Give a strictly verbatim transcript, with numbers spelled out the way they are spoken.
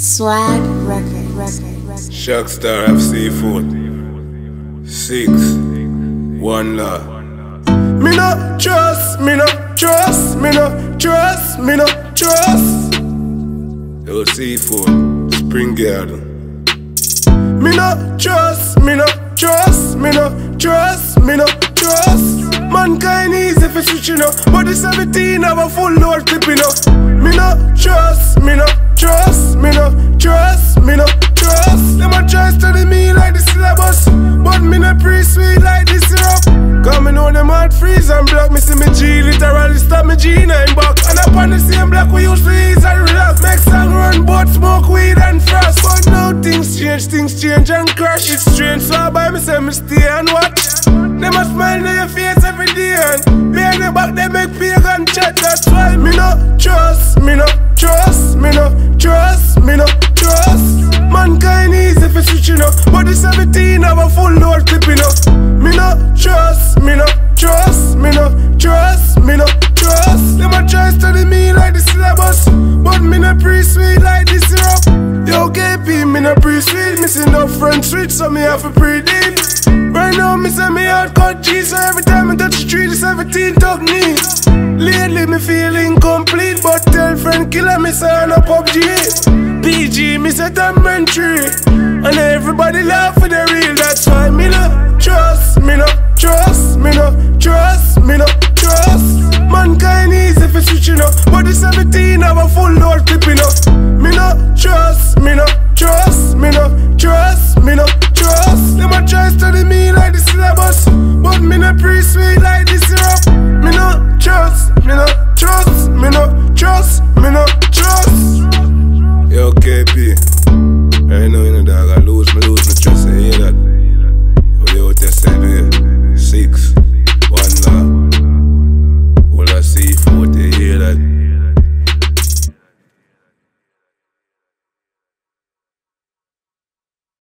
Swag record, record, record. Shockstar F C foot. Six. One law. Me no trust, me no trust, me no trust, me no trust. Yo, Seafood, Spring Garden. Me no trust, me no trust, me no trust, me no trust. Mankind easy for switching up, but the seventeen have a full load clipping up. Me no trust, me no trust, me no trust, me no trust. Them a try study me like the syllabus, but me no pre-sweet like the syrup. Cause me know them hard freeze and block. Me see me G literally stop me G nine back. And up on the same block we used to ease and relax. Make song run, but smoke weed and frost. But now things change, things change and crash. It's strange, so I buy me say me stay and watch. Them a smile on your face every day, and behind your back they make pagan chat. That's why me no trust, me no trust, me no trust, me no trust. Mankind easy for switching up, but the seventeen have a full load clipping up. Me no trust, me no trust, me no trust, me no trust. Them a try study me like the syllabus, but me no pre-sweet like the syrup. Yo, K P, me no pre-sweet, missing no French switch, so me have to pre-deep. Right now, me say me hardcore G, so every time I touch the tree, the seventeen talk me. Lately, me feel incomplete, but tell friend killer me say I'm a P U B G. P G, me say documentary, and everybody laugh for the real. That's why me no trust, me no trust, me no trust, me no trust. Mankind easy for switching up, but the seventeen have a full load clipping up.